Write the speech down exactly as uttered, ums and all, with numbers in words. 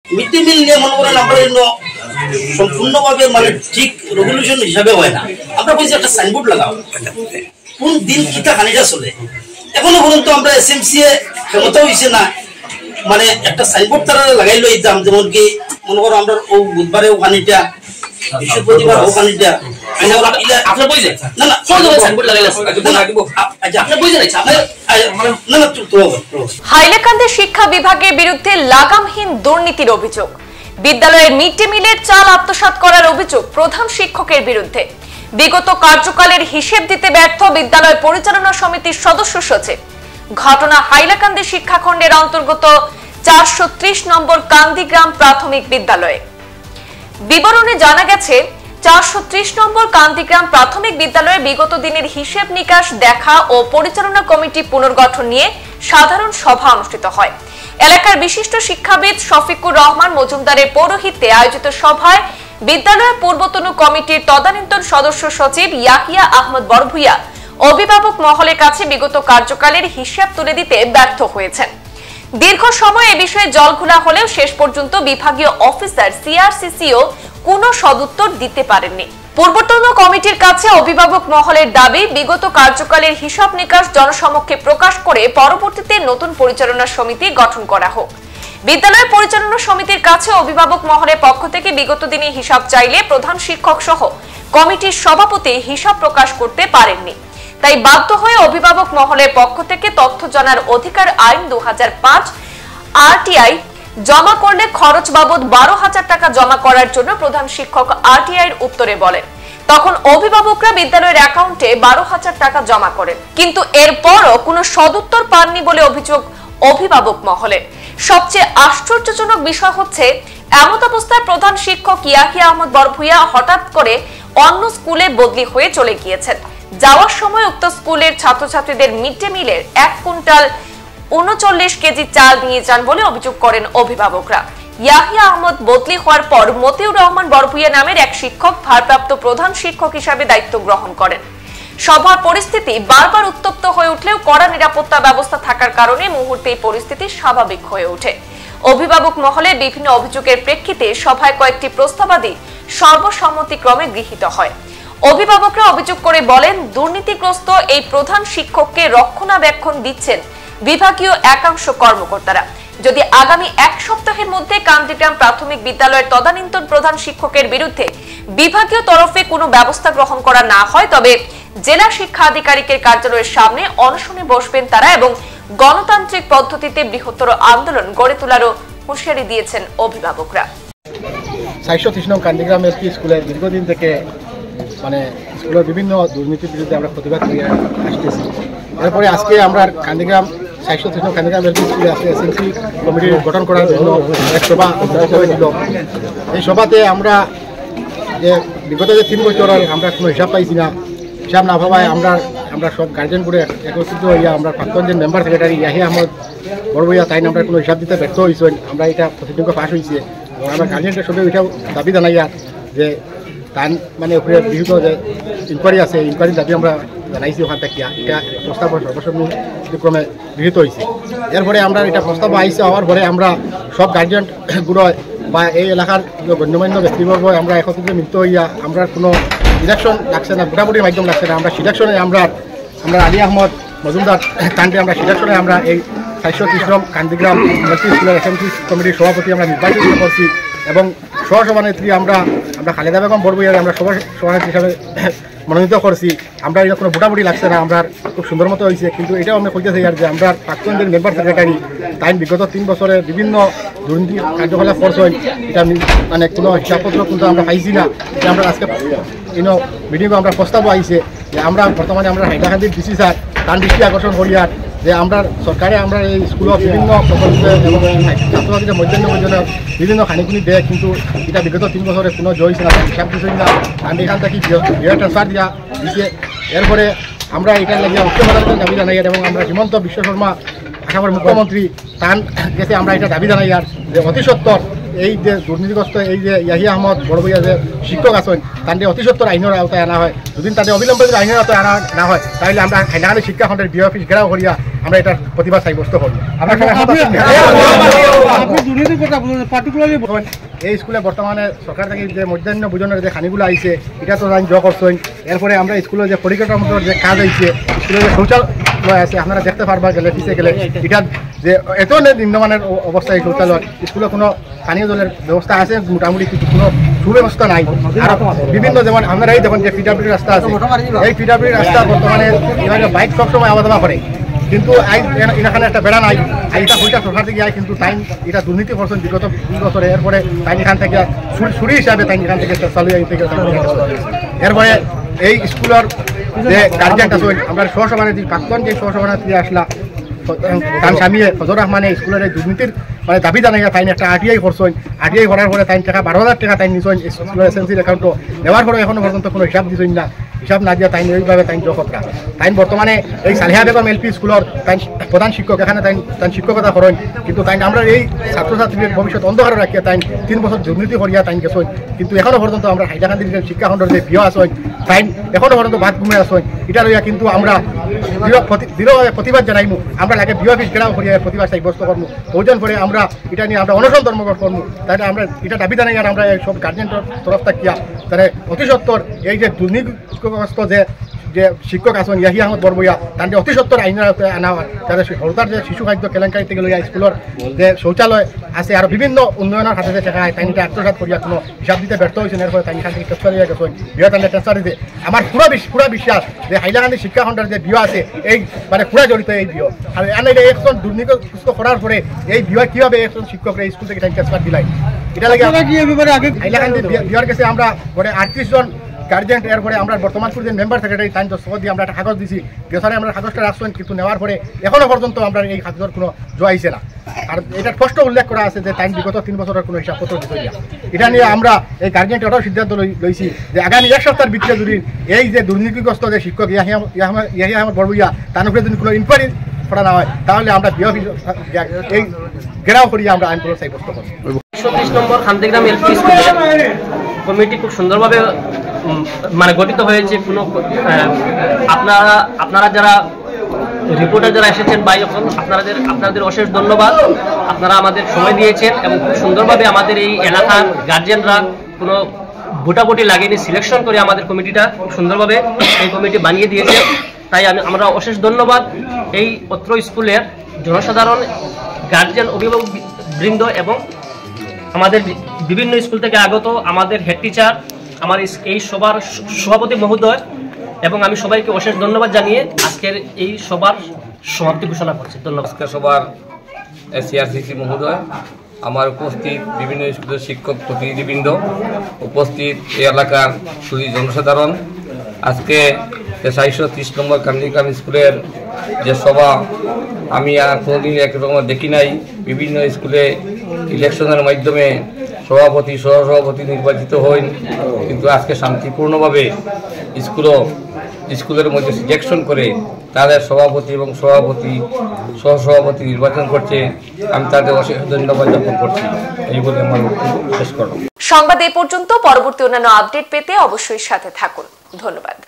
Mid day meal নিয়ে মনে করেন আমরা সম্পূর্ণভাবে মানে ঠিক রেগুলেশন হিসাবে হয় না। আমরা বলছি একটা সাইনবোর্ড লাগাও, কোন দিন কিতা খানিটা চলে। এখনো পর্যন্ত আমরা এস এম সি এ ক্ষমতা হয়েছে না, মানে একটা সাইনবোর্ড তারা লাগাইলো দিতাম। যেমন কি মনে করো আমরা ও বুধবারে ও খানিটা, বৃহস্পতিবার ও খানিটা হাইলাকান্দি শিক্ষা বিভাগের বিরুদ্ধে লাগামহীন দুর্নীতির অভিযোগ। বিদ্যালয়ের মিড ডে মিলের চাল আত্মসাৎ করার অভিযোগ প্রধান শিক্ষকের বিরুদ্ধে। বিগত কার্যকালের হিসেব দিতে ব্যর্থ বিদ্যালয় পরিচালনা সমিতির সদস্য সচিব। ঘটনা হাইলাকান্দি শিক্ষাখণ্ডের অন্তর্গত চারশো ত্রিশ নম্বর কান্দিগ্রাম প্রাথমিক বিদ্যালয়ে। বিবরণে জানা গেছে, চারশো ত্রিশ নম্বর কান্দিগ্রাম প্রাথমিক বিদ্যালয়ে বিগত দিনের হিসেব নিকাশ দেখা ও পরিচালনা কমিটি পুনর্গঠন নিয়ে সাধারণ সভা অনুষ্ঠিত হয়। এলাকার বিশিষ্ট শিক্ষাবিদ শফিকুর রহমান মজুমদারের পৌরোহিত্যে আয়োজিত সভায় বিদ্যালয়ের পূর্বতন কমিটির তদানীন্তন সদস্য সচিব ইয়াহিয়া আহমদ বড়ভূইয়া অভিভাবক মহলের কাছে বিগত কার্যকালের হিসাব তুলে দিতে ব্যর্থ হয়েছেন। দীর্ঘ সময় এ বিষয়ে জলঘোলা হলেও শেষ পর্যন্ত বিভাগীয় অফিসার সিআরসিসিও কোনো সদুত্তর দিতে পারেননি। পূর্বতন কমিটির কাছে অভিভাবক মহলের দাবি, বিগত কার্যকালের হিসাব নিকাশ জনসমক্ষে প্রকাশ করে পরবর্তীতে নতুন পরিচালনা সমিতি গঠন করা হোক। বিদ্যালয় পরিচালনা সমিতির কাছে অভিভাবক মহলের পক্ষ থেকে বিগত দিনে হিসাব চাইলে প্রধান শিক্ষক সহ কমিটির সভাপতি হিসাব প্রকাশ করতে পারেননি। তাই বাধ্য হয়ে অভিভাবক মহলের পক্ষ থেকে তথ্য জানার অধিকার আইন দু হাজার পাঁচ আরটিআই জমা করলে খরচ বাবদ বারো হাজার টাকা জমা করার জন্য প্রধান শিক্ষক আরটিআই এর উত্তরে বলেন। তখন অভিভাবকরা বিদ্যালয়ের অ্যাকাউন্টে বারো হাজার টাকা জমা করেন, কিন্তু এরপরও কোনো সদুত্তর পাননি বলে অভিযোগ অভিভাবক মহলের। সবচেয়ে আশ্চর্যজনক বিষয় হচ্ছে, এমত অবস্থায় প্রধান শিক্ষক ইয়াহিয়া আহমদ বড়ভূইয়া হঠাৎ করে অন্য স্কুলে বদলি হয়ে চলে গিয়েছেন। যাওয়ার সময় উক্ত স্কুলের ছাত্রছাত্রীদের মিড ডে মিলের এক কুইন্টাল উনচল্লিশ কেজি চাল নিয়ে যান বলে অভিযোগ করেন অভিভাবকরা। ইয়াহিয়া আহমদ বদলি হওয়ার পর মতিউর রহমান বড়ভূইয়া নামের এক শিক্ষক ভারপ্রাপ্ত প্রধান শিক্ষক হিসাবে দায়িত্ব গ্রহণ করেন। সভার পরিস্থিতি বারবার উত্তপ্ত হয়ে উঠলেও কড়া নিরাপত্তা ব্যবস্থা থাকার কারণে মুহূর্তেই পরিস্থিতি স্বাভাবিক হয়ে ওঠে। অভিভাবক মহলে বিভিন্ন অভিযোগের প্রেক্ষিতে সভায় কয়েকটি প্রস্তাবাদি সর্বসম্মতিক্রমে গৃহীত হয়। অভিভাবকরা অভিযোগ করে বলেন, দুর্নীতিগ্রস্ত এই প্রধান শিক্ষককে রক্ষণাবেক্ষণ দিচ্ছেন বিভাগীয় একাংশ কর্মকর্তারা। যদি আগামী এক সপ্তাহের মধ্যে কান্দিগ্রাম প্রাথমিক বিদ্যালয়ের তদানীন্তন প্রধান শিক্ষকের বিরুদ্ধে বিভাগীয় তরফে কোনো ব্যবস্থা গ্রহণ করা না হয়, তবে জেলা শিক্ষা আধিকারিকের কার্যালয়ের সামনে অনশনে বসবেন তারা এবং গণতান্ত্রিক পদ্ধতিতে বৃহত্তর আন্দোলন গড়ে তোলারও হুঁশিয়ারি দিয়েছেন অভিভাবকরা। চারশো ত্রিশ নং কান্দিগ্রাম এলপি স্কুলের দীর্ঘদিন থেকে মানে স্কুলের বিভিন্ন দুর্নীতির বিরুদ্ধে আমরা প্রতিবাদ করে আসতেছি। এরপরে আজকে আমরা কান্দিগ্রাম চারশো ত্রিশ নং কান্দিগ্রাম এলপি স্কুলে আজকে এসএমসি কমিটি গঠন করার জন্য এক সভা হয়েছিল। এই সভাতে আমরা যে বিগত যে তিন বছরের আমরা কোনো হিসাব পাইছি না, হিসাব না ভাবায় আমরা আমরা সব গার্জেন করে একত্রিত হইয়া আমরা প্রাক্তন যে মেম্বার সেক্রেটারি ইয়াহিয়া আহমদ বড়ভূইয়া তাই আমরা কোনো হিসাব দিতে ব্যর্থ হয়েছেন। আমরা এটা প্রতিযোগিতা পাশ হয়েছে এবং আমরা গার্জেনকে সঙ্গে এটাও দাবি জানাইয়া যে তার মানে উপরে বিহিত যে ইনকোয়ারি আছে, ইনকোয়ারির দাবি আমরা জানাইছি ওখান থেকে। এটা প্রস্তাব সর্বসম্মতিক্রমে গৃহীত হয়েছে। এরপরে আমরা এটা প্রস্তাব আইসে হওয়ার পরে আমরা সব গার্জিয়ানগুলো বা এই এলাকার গণ্যমান্য ব্যক্তিবর্গ আমরা একত্রিত মিলিত হইয়া আমরা কোনো ইলেকশন লাগছে না, ভোটাভুটির মাধ্যম লাগছে না, আমরা সিলেকশনে আমরা আমরা আলী আহমদ মজুমদার কান্ডে আমরা সিলেকশনে আমরা এই চারশো ত্রিশ নং কান্দিগ্রাম এলপি স্কুলের এসএমসি কমিটির সভাপতি আমরা নির্বাচিত করছি এবং সহসভানেত্রী আমরা আমরা খালেদা বেগম বড়ভূইয়ার আমরা সভা সভানেত্রী হিসাবে মনোনীত করছি। আমরা এটা কোনো ভোটাভুটি লাগছে না, আমরা খুব সুন্দর মতো হয়েছে। কিন্তু এটাও আমরা কইতেছি আর যে আমরা প্রাক্তন যে মেম্বার সেক্রেটারি তাই বিগত তিন বছরে বিভিন্ন দুর্নীতি কার্যকলাপ করছেন, এটা মানে কোনো হিসাবপত্র কিন্তু আমরা পাইছি না। এটা আমরা আজকে ইনো মিটিংয়ে আমরা প্রস্তাব আইছে যে আমরা বর্তমানে আমরা হাইলাকান্দির ডিসি স্যার তার দৃষ্টি আকর্ষণ করিয়ার যে আমরা সরকারে আমরা এই স্কুলের বিভিন্ন প্রকল্পে এবং ছাত্রছাত্রীদের মধ্যাহ্ন পর্যন্ত বিভিন্ন খানিকুনি দেয়, কিন্তু এটা বিগত তিন বছরে কোনো জয় হয়েছে না, হিসাব কিছুই না। আমি এখান থেকে বিয়ে ট্রান্সফার দিয়া দিচ্ছে। এরপরে আমরা এটার লাগিয়ে উচ্চ আদালতের দাবি জানাই এবং আমরা হিমন্ত বিশ্ব শর্মা আসামের মুখ্যমন্ত্রী তার কাছে আমরা এটা দাবি জানাই আর যে অতি সত্তর এই যে দুর্নীতিগ্রস্ত এই যে ইয়াহিয়া আহমদ বড় ভাইয়া যে শিক্ষক আছেন তাদের অতি সত্তর আইনের আওতায় আনা হয়, যদি তাদের অবিলম্বে যদি আইনের আওতায় আনা না হয় তাহলে আমরা হাইলাকান্দি শিক্ষা খণ্ডের বিও অফিস ঘেরাও করিয়া আমরা এটার প্রতিবাদ সাব্যস্ত করব। এই স্কুলে বর্তমানে সরকার থেকে যে মধ্যাহ্ন ভোজনের যে খানিগুলো আইছে এটা তো জানি জ করছেন। এরপরে আমরা স্কুলে যে পরিকাঠামোর যে কাজ আইছে, স্কুলে যে শৌচালয় আছে আপনারা দেখতে পারবা গেলে পিছিয়ে গেলে এটা যে এত নিম্নমানের অবস্থা এই শৌচালয়, স্কুলে কোনো পানীয় জলের ব্যবস্থা আছে মোটামুটি, কিন্তু কোনো সুব্যবস্থা নাই। আর বিভিন্ন যেমন আপনারা এই দেখুন যে পিডাব্লিউডি রাস্তা আছে, এই পিডাব্লিউডি রাস্তা বর্তমানে এখানে বাইক সবসময় আওয়া দাওয়া করে, কিন্তু এখানে একটা বেড়া নাই। আর এটা হইটা সরকার থেকে আয়, কিন্তু তাই এটা দুর্নীতি করছেন বিগত দুই বছরে। এরপরে তাই এখান থেকে ছুরি হিসাবে তাই এখান থেকে চালু থেকে এরপরে এই স্কুলের যে গার্জিয়ান আছে আমরা সহসভাপতি প্রাক্তন যে সহসভাপতি আসলা তার স্বামী ফজর রহমানে স্কুলের এই দুর্নীতির মানে দাবি জানাইয়া তাই একটা আরটিআই করছেন। আরটিআই করার পরে তাই টাকা বারো হাজার টাকা তাই নিছেন স্কুলের এসএমসির অ্যাকাউন্টও নেওয়ার পরে এখনো পর্যন্ত কোনো হিসাব দিছেন না। হিসাব না দিয়া তাই এইভাবে তাই জকতরা তাই বর্তমানে এই সালিহা বেগম এলপি স্কুলের তাই প্রধান শিক্ষক, এখানে তাই তাই শিক্ষকতা করেন, কিন্তু তাই আমরা এই ছাত্রছাত্রীদের ভবিষ্যৎ অন্ধকারে রাখিয়া তাই তিন বছর দুর্নীতি করিয়া তাই গেছেন। কিন্তু এখনো পর্যন্ত আমরা হাইলাকান্দির যে শিক্ষা খণ্ডের যে বিয় আসেন তাই এখনো পর্যন্ত বাদ ঘুমে আসেন। এটা লইয়া কিন্তু আমরা দৃঢ়ভাবে প্রতিবাদ জানাইমু। আমরা লাগে বিও অফিস ঘেরাও করিয়া প্রতিবাদ সাব্যস্ত করবো। প্রয়োজন পরে আমরা এটা নিয়ে আমরা অনশন ধর্মঘট করবো। তাহলে আমরা এটা দাবি জানাই আর আমরা সব গার্জেন্টের তরফ থাকিয়া তাহলে অতি সত্তর এই যে দুর্নীতিগ্রস্ত যে যে শিক্ষক আছেন ইয়াহিয়া আহমদ বরবইয়া তাদের অতি সত্তর আইনের আওতায় আনা হয়। তাদের সরকার যে শিশু খাদ্য কেলেঙ্কারি থেকে লইয়া স্কুলের যে শৌচালয় আছে আর বিভিন্ন উন্নয়নের হাতে যে টাকা তাই এটা আত্মসাৎ করিয়া কোনো হিসাব দিতে ব্যর্থ হয়েছেন। এরপরে তাই এখান থেকে ট্রান্সফার হয়ে গেছেন বিয়া তাদের ট্রান্সফার দিতে। আমার পুরা পুরা বিশ্বাস যে হাইলাকান্দি শিক্ষা খণ্ডের যে বিয় আছে এই মানে পুরা জড়িত এই বিয়। আর এনে একজন দুর্নীতিগ্রস্ত করার পরে এই বিয় কীভাবে একজন শিক্ষকরা স্কুল থেকে ট্রান্সফার দিলাই এটা লাগে হাইলাকান্দি বিয়ার কাছে আমরা মানে আটত্রিশ জন গার্জেন্ট। এরপরে আমরা বর্তমান যে মেম্বার সেক্রেটারি তাই দস্তখত দিয়ে আমরা একটা কাগজ দিছি, গেছারে আমরা কাগজটা রাখছেন, কিন্তু নেওয়ার পরে এখনো পর্যন্ত আমরা এই কাগজের কোনো জোয়াইছে না। আর এটা স্পষ্ট উল্লেখ করা আছে যে তাই বিগত তিন বছরের কোনো হিসাবপত্র দিতে না। এটা নিয়ে আমরা এই গার্জেন্ট এটাও সিদ্ধান্ত লইছি যে আগামী এক সপ্তাহের ভিতরে যদি এই যে দুর্নীতিগ্রস্ত যে শিক্ষক ইয়াহিয়া ইয়াহিয়া আহমদ বরবইয়া তার উপরে যদি কোনো ইনকোয়ারি করা না হয় তাহলে আমরা বিও এই ঘেরাও করিয়া আমরা আইন সাব্যস্ত করব। একশো নম্বর খান্দিগ্রাম এলপি স্কুলে কমিটি খুব সুন্দরভাবে মানে গঠিত হয়েছে। কোনো আপনারা আপনারা যারা রিপোর্টার যারা এসেছেন বা আপনাদের আপনাদের অশেষ ধন্যবাদ। আপনারা আমাদের সময় দিয়েছেন এবং খুব সুন্দরভাবে আমাদের এই এলাকার গার্জিয়ানরা কোনো ভোটাভুটি লাগেনি, সিলেকশন করে আমাদের কমিটিটা খুব সুন্দরভাবে এই কমিটি বানিয়ে দিয়েছে। তাই আমি আমরা অশেষ ধন্যবাদ এই অত্র স্কুলের জনসাধারণ, গার্জিয়ান, অভিভাবক বৃন্দ এবং আমাদের বিভিন্ন স্কুল থেকে আগত আমাদের হেড টিচার, আমার এই সবার সভাপতি মহোদয় এবং আমি সবাইকে অশেষ ধন্যবাদ জানিয়ে আজকের এই সবার সমাপ্তি ঘোষণা করছি। ধন্যবাদ। আজকের সবার সিআরসিসি মহোদয়, আমার উপস্থিত বিভিন্ন স্কুলের শিক্ষক প্রতিনিধিবৃন্দ, উপস্থিত এই এলাকার সুদী জনসাধারণ, আজকে চারশো ত্রিশ নম্বর কান্দিগ্রাম স্কুলের যে সভা আমি আর কোনোদিন একরকম দেখি নাই। বিভিন্ন স্কুলে ইলেকশনের মাধ্যমে সভাপতি সহসভাপতি নির্বাচিত হন, কিন্তু আজকে শান্তিপূর্ণভাবে স্কুলও স্কুলের মধ্যে সিলেকশন করে তাদের সভাপতি এবং সভাপতি সহসভাপতি নির্বাচন করছে। আমি তাদের অশেষ ধন্যবাদ জ্ঞাপন করছি। এই বলে আমার শেষ করব। সংবাদ এই পর্যন্ত। পরবর্তী অন্যান্য আপডেট পেতে অবশ্যই সাথে থাকুন। ধন্যবাদ।